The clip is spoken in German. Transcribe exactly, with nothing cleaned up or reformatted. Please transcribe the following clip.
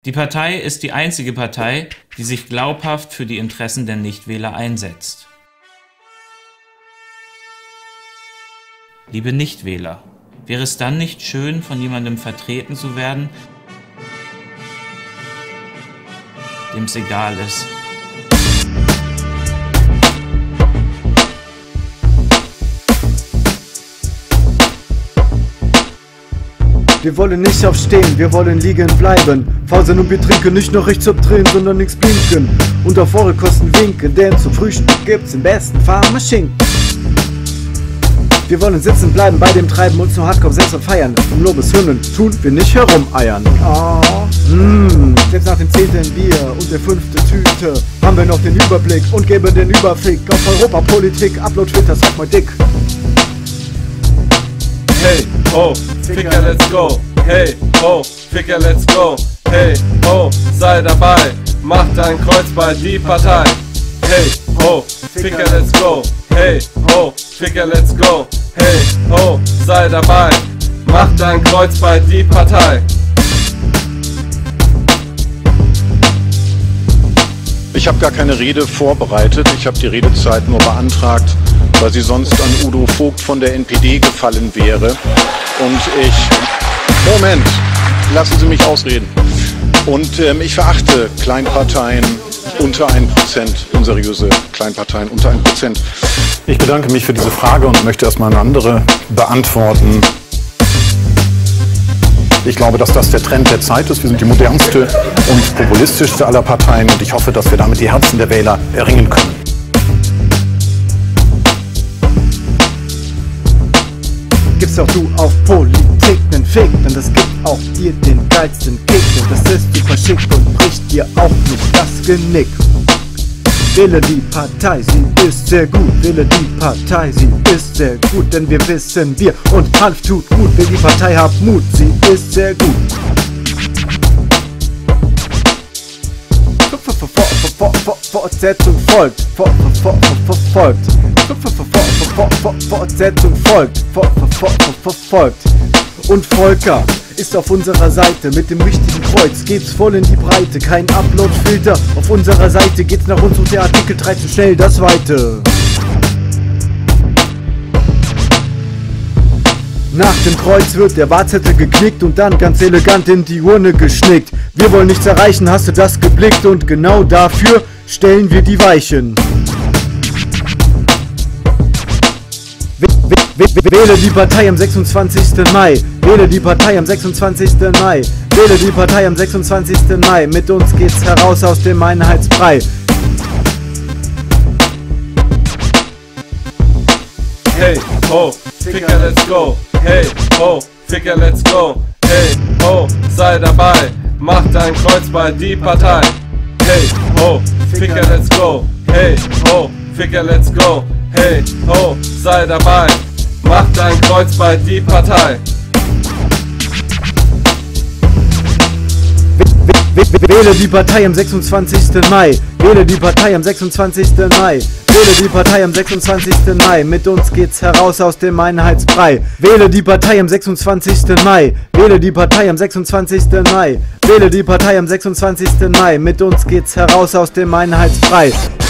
Die Partei ist die einzige Partei, die sich glaubhaft für die Interessen der Nichtwähler einsetzt. Liebe Nichtwähler, wäre es dann nicht schön, von jemandem vertreten zu werden, dem es egal ist? Wir wollen nicht aufstehen, wir wollen liegen bleiben. Fasern und wir trinken nicht nur rechts abdrehen, sondern nichts blinken. Und auf eure Kosten winken, denn zum Frühstück gibt's im besten Fall Schinken. Wir wollen sitzen bleiben bei dem Treiben, uns nur Hardcore selbst feiern. Um Lobeshymnen tun wir nicht herumeiern. Oh, mm. Selbst nach dem zehnten Bier und der fünfte Tüte haben wir noch den Überblick und geben den Überfick auf Europapolitik. Upload Twitter, sag mal dick. Hey, ho, Ficker, let's go. Hey, ho, Ficker, let's go. Hey, ho, sei dabei. Mach dein Kreuz bei die Partei. Hey, ho, Ficker, let's go. Hey, ho, Ficker, let's go. Hey, ho, sei dabei. Mach dein Kreuz bei die Partei. Ich habe gar keine Rede vorbereitet, ich habe die Redezeit nur beantragt, weil sie sonst an Udo Vogt von der N P D gefallen wäre. Und ich... Moment, lassen Sie mich ausreden. Und ähm, ich verachte Kleinparteien unter ein Prozent, unseriöse Kleinparteien unter ein Prozent. Ich bedanke mich für diese Frage und möchte erstmal eine andere beantworten. Ich glaube, dass das der Trend der Zeit ist. Wir sind die modernste und populistischste aller Parteien und ich hoffe, dass wir damit die Herzen der Wähler erringen können. Gibst auch du auf Politik nen Fick, denn das gibt auch dir den geilsten Kick. Und das ist super schick und bricht dir auch nicht das Genick. Wähle die Partei, sie ist sehr gut. Wähle die Partei, sie ist sehr gut. Denn wir wissen, wir und Hanf tut gut. Wähle die Partei, habt Mut, sie ist sehr gut. Fortsetzung folgt. Folgt. Fortsetzung folgt. Folgt. Und Volker ist auf unserer Seite, mit dem richtigen Kreuz geht's voll in die Breite, kein Upload-Filter, auf unserer Seite geht's nach uns und der Artikel dreizehn schnell das Weite. Nach dem Kreuz wird der Wahlzettel geknickt und dann ganz elegant in die Urne geschnickt. Wir wollen nichts erreichen, hast du das geblickt und genau dafür stellen wir die Weichen. Wähle die Partei am sechsundzwanzigsten Mai. Wähle die Partei am sechsundzwanzigsten Mai. Wähle die Partei am sechsundzwanzigsten Mai. Mit uns geht's heraus aus dem Einheitsbrei. Hey, ho, Ficker, let's go. Hey, ho, Ficker, let's go. Hey, ho, sei dabei. Mach dein Kreuz bei die Partei. Hey, ho, Ficker, let's go. Hey, ho, Ficker, let's go. Hey, ho, sei dabei. Mach dein Kreuz bei die Partei. Wähle die Partei am sechsundzwanzigsten Mai. Wähle die Partei am sechsundzwanzigsten Mai. Wähle die Partei am sechsundzwanzigsten Mai. Mit uns geht's heraus aus dem Einheitsbrei. Wähle die Partei am sechsundzwanzigsten Mai. Wähle die Partei am sechsundzwanzigsten Mai. Wähle die Partei am sechsundzwanzigsten Mai. Mit uns geht's heraus aus dem Einheitsbrei.